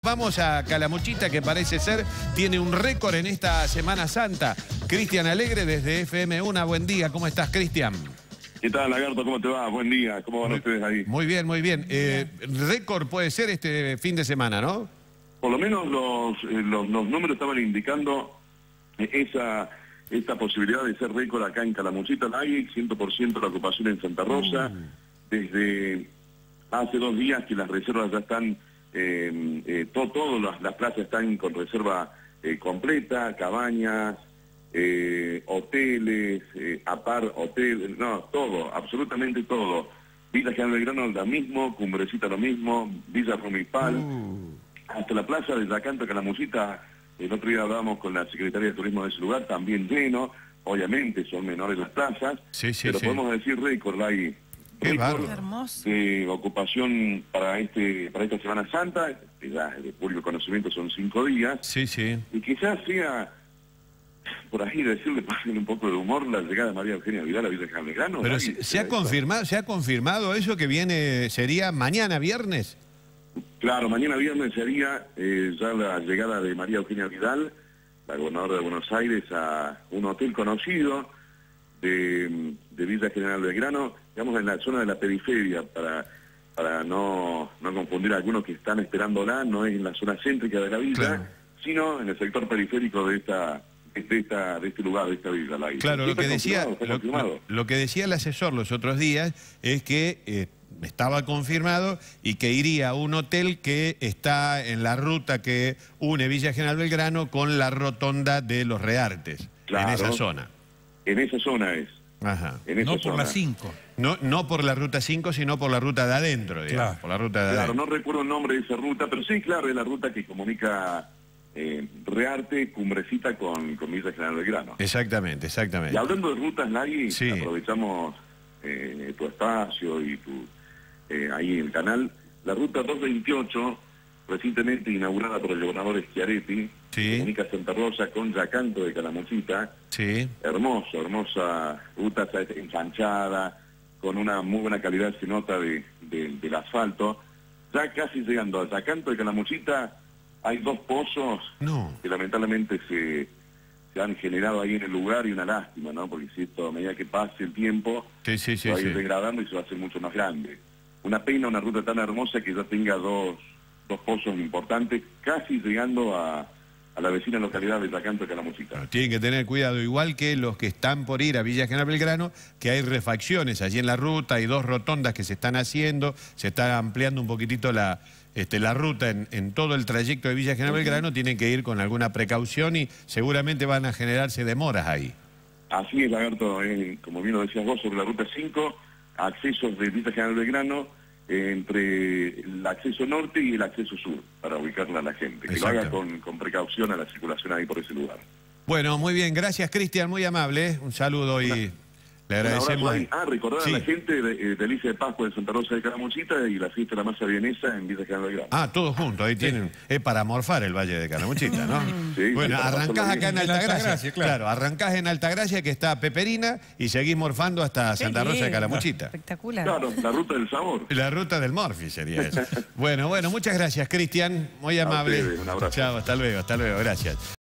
Vamos a Calamuchita, que parece ser tiene un récord en esta Semana Santa. Cristian Alegre desde FM1. Buen día, ¿cómo estás, Cristian? ¿Qué tal, Lagarto? ¿Cómo te va? Buen día. ¿Cómo van ustedes ahí? Muy bien, muy bien. Récord puede ser este fin de semana, ¿no? Por lo menos los números estaban indicando esta posibilidad de ser récord acá en Calamuchita. Hay 100% la ocupación en Santa Rosa. Desde hace 2 días que las reservas ya están, todas las plazas están con reserva completa, cabañas, hoteles, hoteles, no, todo, absolutamente todo. Villa General Belgrano lo mismo, Cumbrecita lo mismo, Villa Rumipal, hasta la plaza de Yacanto, Calamuchita. El otro día hablábamos con la Secretaría de Turismo de ese lugar, también lleno. Obviamente son menores las plazas, pero podemos decir récord ahí. Récord de ocupación para esta Semana Santa, que ya de público conocimiento son 5 días. Y quizás sea, por ahí decirle, pasen un poco de humor, la llegada de María Eugenia Vidal a Villa General Belgrano. Pero ¿se ha confirmado eso que viene, sería mañana viernes? Claro, mañana viernes sería ya la llegada de María Eugenia Vidal, la gobernadora de Buenos Aires, a un hotel conocido de Villa General Belgrano, digamos en la zona de la periferia, para no confundir a algunos que están esperándola. No es en la zona céntrica de la villa, sino en el sector periférico de este lugar, de esta villa. Claro, lo que decía el asesor los otros días es que estaba confirmado y que iría a un hotel que está en la ruta que une Villa General Belgrano con la rotonda de Los Reartes, en esa zona. En esa zona es. Ajá. No por la 5. No por la ruta 5, sino por la ruta de adentro, digamos. Claro. Por la ruta de adentro. No recuerdo el nombre de esa ruta, pero sí, claro, es la ruta que comunica Rearte, Cumbrecita con Villa General Belgrano. Exactamente. Y hablando de rutas, Lagui, sí, aprovechamos tu espacio y ahí en el canal. La ruta 228, recientemente inaugurada por el gobernador Schiaretti, comunica Santa Rosa con Yacanto de Calamuchita. Hermosa ruta, ensanchada, con una muy buena calidad, se nota, del asfalto. Ya casi llegando a Yacanto de Calamuchita, hay 2 pozos que lamentablemente se han generado ahí en el lugar, y una lástima, ¿no? Porque si esto, a medida que pase el tiempo, se va a ir degradando y se va a hacer mucho más grande. Una pena, una ruta tan hermosa que ya tenga dos pozos importantes, casi llegando a la vecina localidad de Yacanto de Calamuchita. Tienen que tener cuidado, igual que los que están por ir a Villa General Belgrano, que hay refacciones allí en la ruta, hay 2 rotondas que se están haciendo, se está ampliando un poquitito la ruta en todo el trayecto de Villa General Belgrano. Tienen que ir con alguna precaución y seguramente van a generarse demoras ahí. Así es, Lagarto, como bien lo decías vos, sobre la ruta 5, accesos de Villa General Belgrano, entre el acceso norte y el acceso sur, para ubicarla a la gente. Que lo haga con precaución a la circulación ahí por ese lugar. Bueno, muy bien, gracias, Cristian, muy amable. Un saludo y le agradecemos. Recordar a la gente de Delicia de Pascua de Santa Rosa de Calamuchita y la fiesta de la masa vienesa en Villa General Belgrano. Todos juntos, ahí tienen. Es para morfar el Valle de Calamuchita, ¿no? Bueno, arrancás acá en Altagracia. Claro, arrancás en Altagracia, que está Peperina, y seguís morfando hasta Santa Rosa de Calamuchita. Espectacular. Claro, la ruta del sabor. La ruta del Morphy sería eso. Bueno, muchas gracias, Cristian, muy amable. Un abrazo. Chao, hasta luego, gracias.